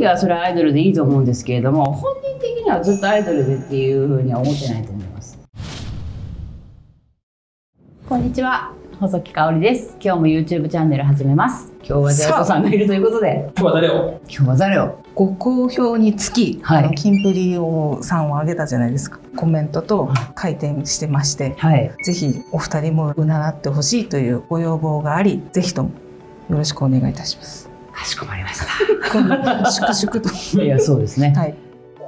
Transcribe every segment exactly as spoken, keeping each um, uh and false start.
時はそれはアイドルでいいと思うんですけれども、本人的にはずっとアイドルでっていうふうには思ってないと思います。こんにちは、細木かおりです。今日も YouTube チャンネル始めます。今日はジャイコさんがいるということで、 今日は誰を今日は誰をご好評につき、はい、あのキンプリをさんをあげたじゃないですか。コメントと回転してまして、はい、ぜひお二人もうならってほしいというご要望があり、ぜひともよろしくお願いいたします。 かしこまりました。 粛々と。 いや、そうですね。はい。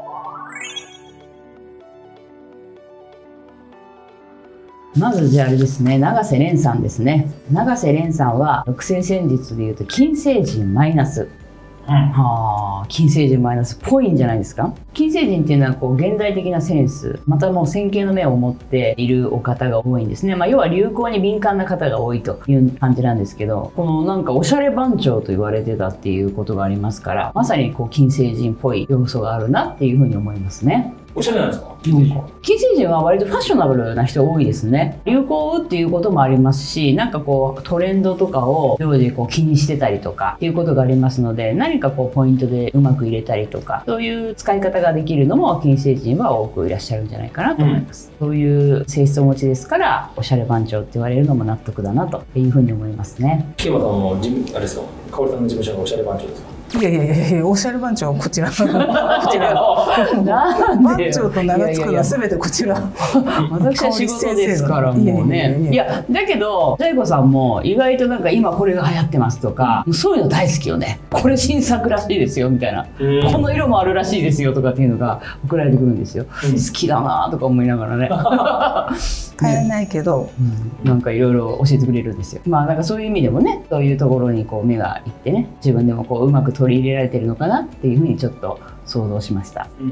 まずじゃああれですね、永瀬廉さんですね。永瀬廉さんは六星占術でいうと金星人マイナス。うん、はあ、金星人マイナスっぽいんじゃないですか。金星人っていうのはこう現代的なセンス、またもう先見の目を持っているお方が多いんですね。まあ、要は流行に敏感な方が多いという感じなんですけど、このなんかおしゃれ番長と言われてたっていうことがありますから、まさにこう金星人っぽい要素があるなっていうふうに思いますね。 おしゃれなんですか？ 金星人は割とファッショナブルな人多いですね。流行を追うっていうこともありますし、なんかこうトレンドとかを常時こう気にしてたりとかっていうことがありますので、何かこうポイントでうまく入れたりとか、そういう使い方ができるのも金星人は多くいらっしゃるんじゃないかなと思います。うん、そういう性質をお持ちですから、おしゃれ番長って言われるのも納得だなというふうに思いますね。 木山さんも事務あれですか？かおりさんの事務所がおしゃれ番長ですか？ いやいやいやいや、おしゃれ番長はこちら。こちら。番長と名が付くのはすべてこちら。 私は仕事ですからもうね。いや、だけど、ジャイコさんも意外となんか今これが流行ってますとか、そういうの大好きよね。これ新作らしいですよみたいな。この色もあるらしいですよとかっていうのが送られてくるんですよ。好きだなとか思いながらね。 帰れないけど、 なんかいろいろ教えてくれるんですよ。まあなんかそういう意味でもね、そういうところにこう目がいってね、自分でもこううまく取り入れられてるのかなっていうふうにちょっと想像しました。うん、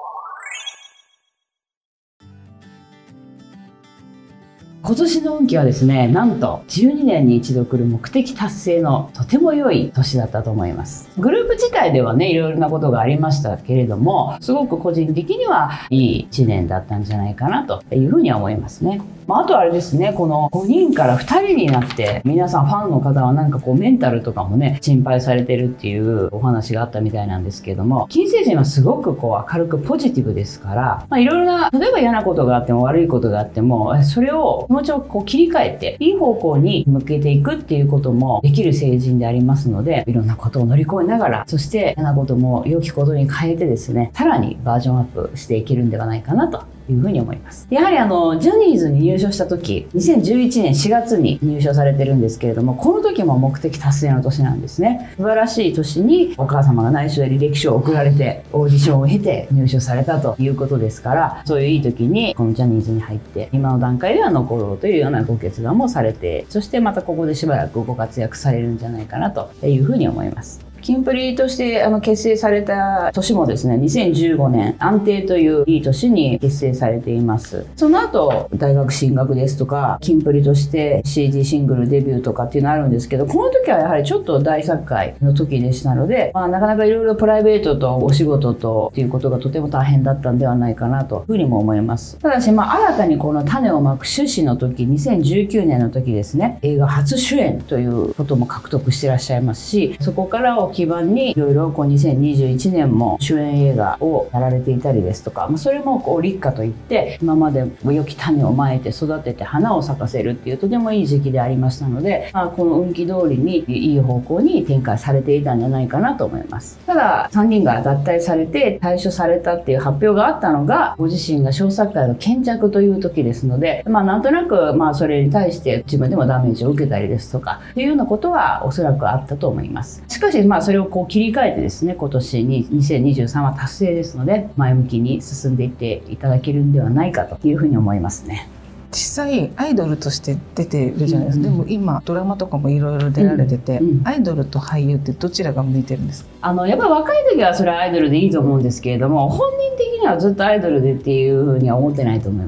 今年の運気はですね、なんとじゅうにねんに一度来る目的達成のとても良い年だったと思います。グループ自体ではね、いろいろなことがありましたけれども、すごく個人的にはいいいちねんだったんじゃないかなというふうには思いますね。まあ、あとあれですね、このごにんからふたりになって、皆さんファンの方はなんかこうメンタルとかもね、心配されてるっていうお話があったみたいなんですけども、金星人はすごくこう明るくポジティブですから、まあ、いろいろな、例えば嫌なことがあっても悪いことがあっても、それを気持ちをこう切り替えて、いい方向に向けていくっていうこともできる星人でありますので、いろんなことを乗り越えながら、そして嫌なことも良きことに変えてですね、さらにバージョンアップしていけるんではないかなというふうに思います。やはりあのジャニーズに入所した時、にせんじゅういちねんしがつに入所されてるんですけれども、この時も目的達成の年なんですね。素晴らしい年にお母様が内緒で履歴書を送られて、オーディションを経て入所されたということですから、そういういい時にこのジャニーズに入って今の段階では残ろうというようなご決断もされて、そしてまたここでしばらくご活躍されるんじゃないかなというふうに思います。キンプリとしてあの結成された年もですね、にせんじゅうごねん安定といういい年に結成されています。その後大学進学ですとか、キンプリとして シーディー シングルデビューとかっていうのあるんですけど、この時はやはりちょっと大作会の時でしたので、まあ、なかなかいろいろプライベートとお仕事とっていうことがとても大変だったんではないかなというふうにも思います。ただし、まあ、新たにこの種をまく種子の時、にせんじゅうきゅうねんの時ですね、映画初主演ということも獲得してらっしゃいますし、そこからを基盤にいろいろこうにせんにじゅういちねんも主演映画をやられていたりですとか、まあ、それもこう立夏といって今まで良き種をまいて育てて花を咲かせるっていうとてもいい時期でありましたので、まあ、この運気通りにいい方向に展開されていたんじゃないかなと思います。たださんにんが脱退されて退所されたっていう発表があったのが、ご自身が小作界の見着という時ですので、まあ、なんとなくまあそれに対して自分でもダメージを受けたりですとかっていうようなことはおそらくあったと思います。しかしまあそれをこう切り替えてですね、今年ににせんにじゅうさんは達成ですので、前向きに進んでいっていただけるんではないかというふうに思いますね。 実際アイドルとして出てるじゃないですか、うんうん、でも今ドラマとかもいろいろ出られてて、うんうん、アイドルと俳優ってどちらが向いてるんですか？ あのやっぱり若い時はそれはアイドルでいいと思うんですけれども、本人的にはずっとアイドルでっていうふうには思ってないと思います。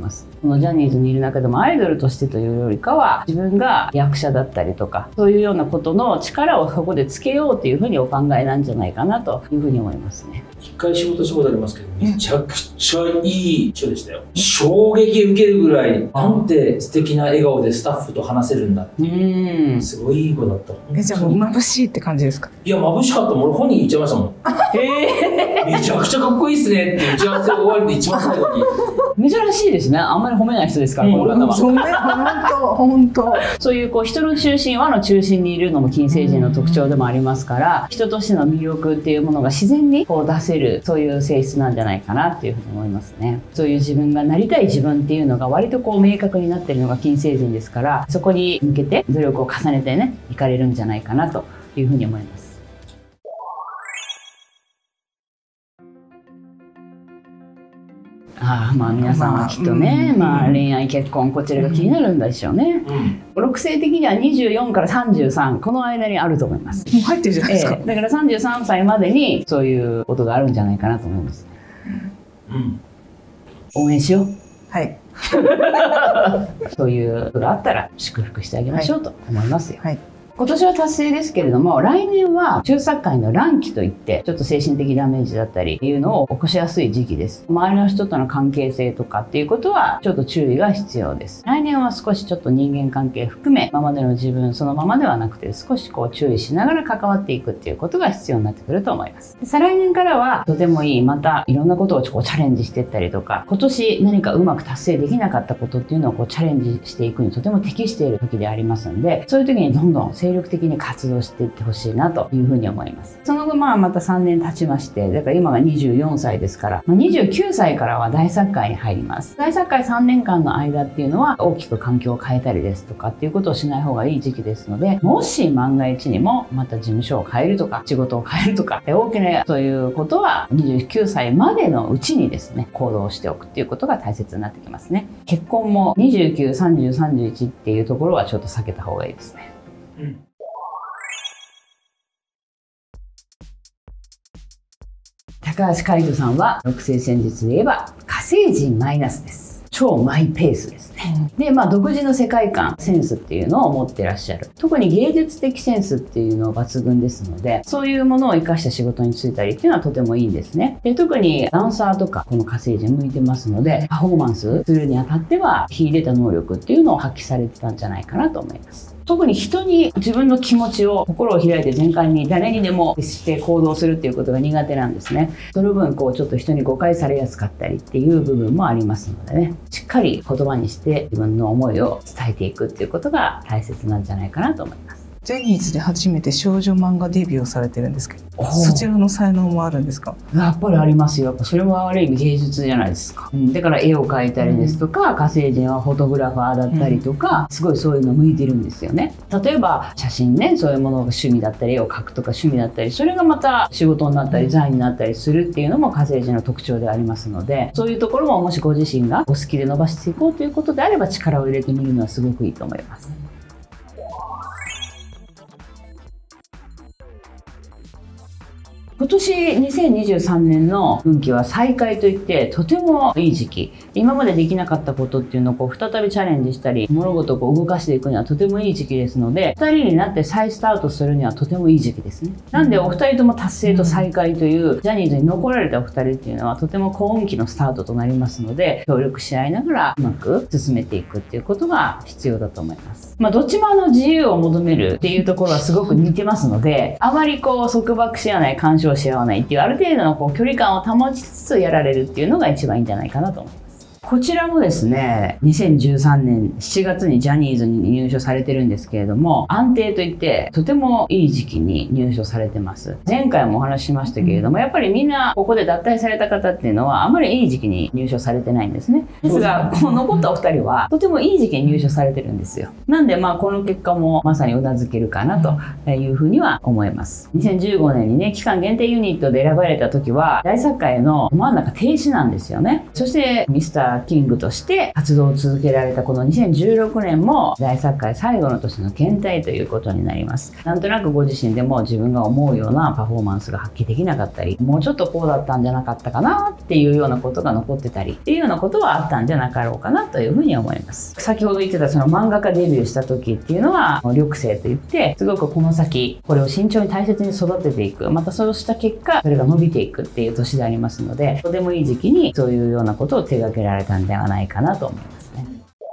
このジャニーズにいる中でもアイドルとしてというよりかは、自分が役者だったりとか、そういうようなことの力をそこでつけようというふうにお考えなんじゃないかなというふうに思いますね。 一回仕事したことありますけど、めちゃくちゃいい人でしたよ。衝撃受けるぐらい、なんて素敵な笑顔でスタッフと話せるんだっていう、すごいいい子だった。 え、じゃあもう眩しいって感じですか？ いや、眩しかった。俺本人言っちゃいましたもん。えー、めちゃくちゃかっこいいっすねって打ち合わせ終わりで一番最後に。 珍しいですね。あんまり褒めない人ですから、うん、この方は。 そうね、本当、本当。 そういうこう人の中心、輪の中心にいるのも金星人の特徴でもありますから、人としての魅力っていうものが自然にこう出せる、そういう性質なんじゃないかなっていうふうに思いますね。そういう自分がなりたい自分っていうのが割とこう明確になっているのが金星人ですから、そこに向けて努力を重ねてね、いかれるんじゃないかなというふうに思います。ああ、まあ皆さんはきっとね、まあ、まあ恋愛結婚こちらが気になるんでしょうね。うん、六星的にはにじゅうよんからさんじゅうさん、この間にあると思います。 もう入ってるじゃないですか。 ええ、だからさんじゅうさんさいまでにそういうことがあるんじゃないかなと思います。うん、応援しよう。 はい。 そういうことがあったら祝福してあげましょうと思いますよ。はい。今年は達成ですけれども、来年は中作界の乱気といって、ちょっと精神的ダメージだったりっていうのを起こしやすい時期です。周りの人との関係性とかっていうことはちょっと注意が必要です。来年は少しちょっと人間関係含め、今までの自分そのままではなくて、少しこう注意しながら関わっていくっていうことが必要になってくると思います。再来年からはとてもいい、またいろんなことをこうチャレンジしていったりとか、今年何かうまく達成できなかったことっていうのをこうチャレンジしていくにとても適している時でありますので、そういう時にどんどん精力的に活動活動していってほしいなというふうに思います。その後まあまたさんねん経ちまして、だから今がにじゅうよんさいですから、まあ、にじゅうきゅうさいからは大作界に入ります。大作界さんねんかんの間っていうのは大きく環境を変えたりですとかっていうことをしない方がいい時期ですので、もし万が一にもまた事務所を変えるとか仕事を変えるとか大きなそういうことはにじゅうきゅうさいまでのうちにですね行動しておくっていうことが大切になってきますね。結婚もにじゅうきゅう、さんじゅう、さんじゅういちっていうところはちょっと避けた方がいいですね。うん、高橋海人さんは六星占術で言えば火星人マイナスです。超マイペースですね。で、まあ独自の世界観、センスっていうのを持ってらっしゃる。特に芸術的センスっていうのは抜群ですので、そういうものを生かした仕事に就いたりっていうのはとてもいいんですね。で、特にダンサーとかこの火星人向いてますので、パフォーマンスするにあたっては秀でた能力っていうのを発揮されてたんじゃないかなと思います。特に人に自分の気持ちを心を開いて全開に誰にでもして行動するっていうことが苦手なんですね。その分こうちょっと人に誤解されやすかったりっていう部分もありますのでね、しっかり言葉にして自分の思いを伝えていくっていうことが大切なんじゃないかなと思います。 ジャニーズで初めて少女漫画デビューをされてるんですけど、そちらの才能もあるんですか？ やっぱりありますよ。やっぱそれもある意味芸術じゃないですか。うん、だから絵を描いたりですとか、うん、火星人はフォトグラファーだったりとか、うん、すごいそういうの向いてるんですよね。例えば写真ね、そういうものが趣味だったり絵を描くとか趣味だったり、それがまた仕事になったり財になったりするっていうのも火星人の特徴でありますので、そういうところももしご自身がお好きで伸ばしていこうということであれば力を入れてみるのはすごくいいと思います。今年にせんにじゅうさんねんの運気は再開といってとてもいい時期。今までできなかったことっていうのをこう再びチャレンジしたり物事をこう動かしていくにはとてもいい時期ですので、ふたりになって再スタートするにはとてもいい時期ですね。なんでお二人とも達成と再開というジャニーズに残られたお二人っていうのはとても好運気のスタートとなりますので、協力し合いながらうまく進めていくっていうことが必要だと思います。まあどっちもあの自由を求めるっていうところはすごく似てますので、あまりこう束縛し合わない、干渉し合わないっていうある程度のこう距離感を保ちつつやられるっていうのが一番いいんじゃないかなと思います。こちらもですね、にせんじゅうさんねんしちがつにジャニーズに入所されてるんですけれども、安定といってとてもいい時期に入所されてます。前回もお話ししましたけれども、やっぱりみんなここで脱退された方っていうのはあまりいい時期に入所されてないんですね。ですが、この残ったお二人はとてもいい時期に入所されてるんですよ。なんでまあこの結果もまさにうなずけるかなというふうには思います。にせんじゅうごねんにね、期間限定ユニットで選ばれた時は大作界のど真ん中停止なんですよね。そしてミスターキングとして活動を続けられたこのにせんじゅうろくねんも大作界最後の年の検体ということになります。なんとなくご自身でも自分が思うようなパフォーマンスが発揮できなかったり、もうちょっとこうだったんじゃなかったかなっていうようなことが残ってたりっていうようなことはあったんじゃなかろうかなというふうに思います。先ほど言ってたその漫画家デビューした時っていうのは緑星といって、すごくこの先これを慎重に大切に育てていく、またそうした結果それが伸びていくっていう年でありますので、とてもいい時期にそういうようなことを手掛けられたんではないかなと思いますね。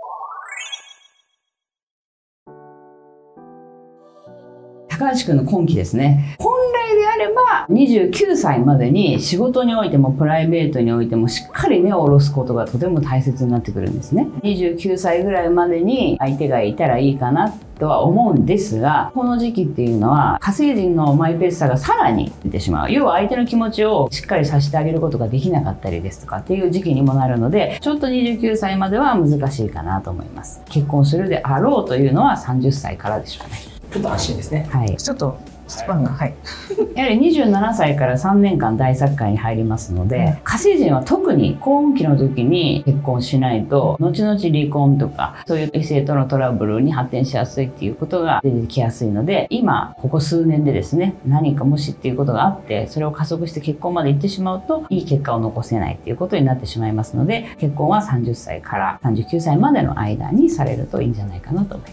高橋君の今期ですね。本来であればにじゅうきゅうさいまでに仕事においてもプライベートにおいてもしっかり目を下ろすことがとても大切になってくるんですね。にじゅうきゅうさいぐらいまでに相手がいたらいいかなとは思うんですが、この時期っていうのは火星人のマイペースさがさらに出てしまう。要は相手の気持ちをしっかりさせてあげることができなかったりですとかっていう時期にもなるので、ちょっとにじゅうきゅうさいまでは難しいかなと思います。結婚するであろうというのはさんじゅっさいからでしょうね。 ちょっと安心ですね。 はい。 ちょっとスパンが、はい、 やはりにじゅうななさいからさんねんかん大作界に入りますので、火星人は特に幸運期の時に結婚しないと後々離婚とかそういう異性とのトラブルに発展しやすいっていうことが出てきやすいので、今ここ数年でですね、何かもしっていうことがあってそれを加速して結婚まで行ってしまうといい結果を残せないっていうことになってしまいますので、結婚はさんじゅっさいからさんじゅうきゅうさいまでの間にされるといいんじゃないかなと思います。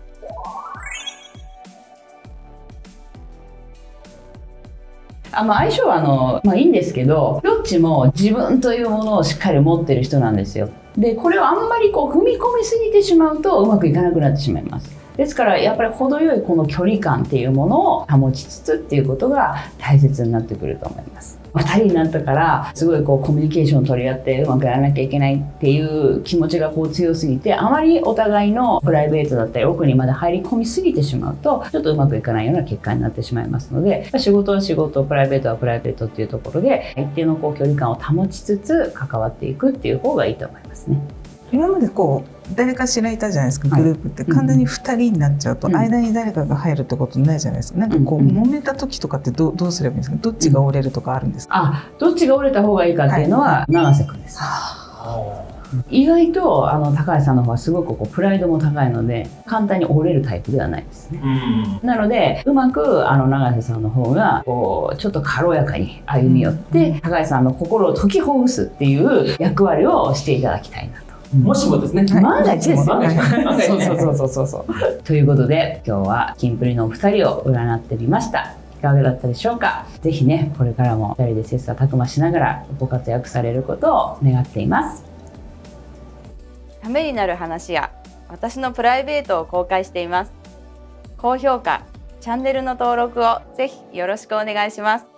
あの相性はあの、まあ、いいんですけど、どっちも自分というものをしっかり持ってる人なんですよ。でこれをあんまりこう踏み込みすぎてしまうとうまくいかなくなってしまいます。ですからやっぱり程よいこの距離感っていうものを保ちつつっていうことが大切になってくると思います。ふたりになったからすごいこうコミュニケーションを取り合ってうまくやらなきゃいけないっていう気持ちがこう強すぎて、あまりお互いのプライベートだったり奥にまで入り込みすぎてしまうとちょっとうまくいかないような結果になってしまいますので、仕事は仕事、プライベートはプライベートっていうところで一定のこう距離感を保ちつつ関わっていくっていう方がいいと思いますね。 今までこう誰かしらいたじゃないですか、グループって、はい、完全にふたりになっちゃうと、うん、間に誰かが入るってことないじゃないですか。なんかこう、うんうん、揉めた時とかってどう、どうすればいいんですか。どっちが折れるとかあるんですか。 あ、どっちが折れた方がいいかっていうのは、はい、永瀬君です。意外とあの高橋さんの方はすごくこうプライドも高いので簡単に折れるタイプではないですね。うん、なのでうまくあの永瀬さんの方がこうちょっと軽やかに歩み寄って、うん、高橋さんの心を解きほぐすっていう役割をしていただきたいなと。 もしもですね。 万が一ですよ。そうそうそうそうそう。ということで今日はキンプリのお二人を占ってみました。いかがだったでしょうか。ぜひねこれからもふたりで切磋琢磨しながらご活躍されることを願っています。 ためになる話や私のプライベートを公開しています。高評価、チャンネルの登録をぜひよろしくお願いします。